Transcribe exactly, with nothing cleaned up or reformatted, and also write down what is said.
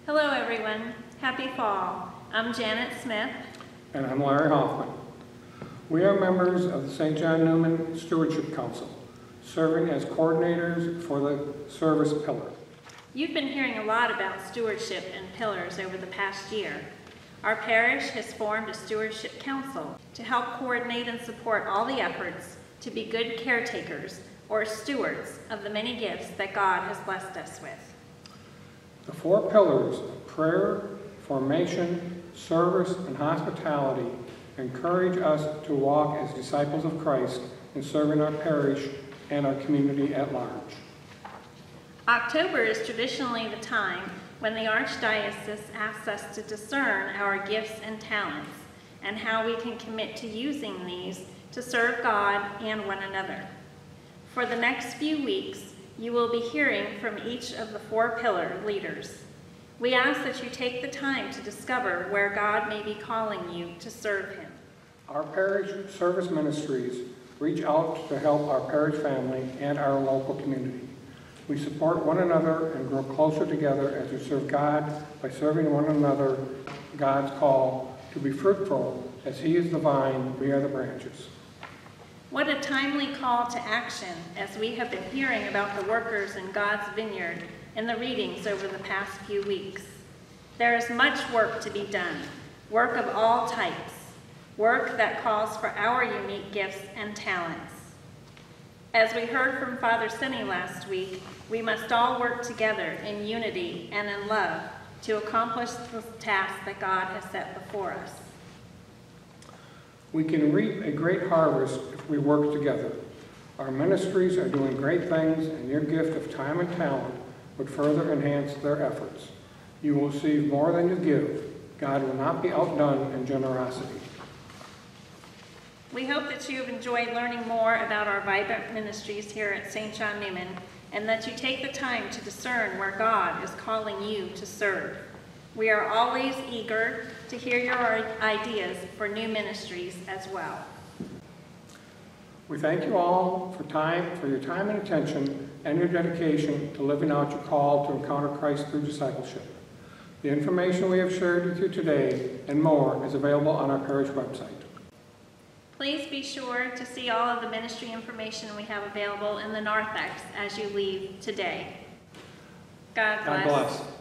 Hello everyone, happy fall. I'm Janet Smith. And I'm Larry Hoffman. We are members of the Saint John Newman Stewardship Council, serving as coordinators for the service pillar. You've been hearing a lot about stewardship and pillars over the past year. Our parish has formed a stewardship council to help coordinate and support all the efforts to be good caretakers or stewards of the many gifts that God has blessed us with. The four pillars of prayer, formation, service, and hospitality encourage us to walk as disciples of Christ in serving our parish and our community at large. October is traditionally the time when the Archdiocese asks us to discern our gifts and talents and how we can commit to using these to serve God and one another. For the next few weeks, you will be hearing from each of the four pillar leaders. We ask that you take the time to discover where God may be calling you to serve Him. Our parish service ministries reach out to help our parish family and our local community. We support one another and grow closer together as we serve God by serving one another God's call to be fruitful as He is the vine, we are the branches. What a timely call to action as we have been hearing about the workers in God's vineyard in the readings over the past few weeks. There is much work to be done, work of all types, work that calls for our unique gifts and talents. As we heard from Father Senny last week, we must all work together in unity and in love to accomplish the task that God has set before us. We can reap a great harvest if we work together. Our ministries are doing great things, and your gift of time and talent would further enhance their efforts. You will receive more than you give. God will not be outdone in generosity. We hope that you have enjoyed learning more about our vibrant ministries here at Saint John Newman, and that you take the time to discern where God is calling you to serve. We are always eager to hear your ideas for new ministries as well. We thank you all for time, for your time and attention and your dedication to living out your call to encounter Christ through discipleship. The information we have shared with you today and more is available on our parish website. Please be sure to see all of the ministry information we have available in the narthex as you leave today. God bless. God bless.